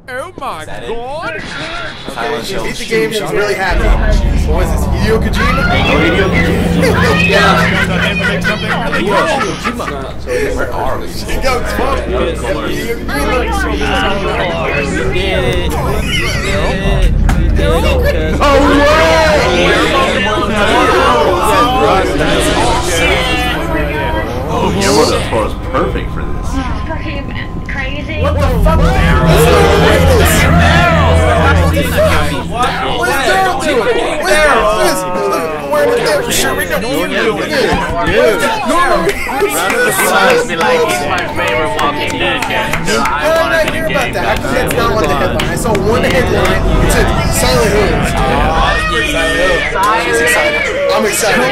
Oh my god! Okay, she beat the game, she's really happy. What was this? Hideo Kojima? Yeah. Where are we? He goes, fuck. Oh, Guillermo del Toro's perfect for this. Fucking crazy. What the fuck? What is Daryl doing? Where the hell is sure we know you doing? Be like, he's my favorite Walking Dead character. I did not hear about that. That's not what the headline. I saw one headline. It said Silent Hills. I'm excited.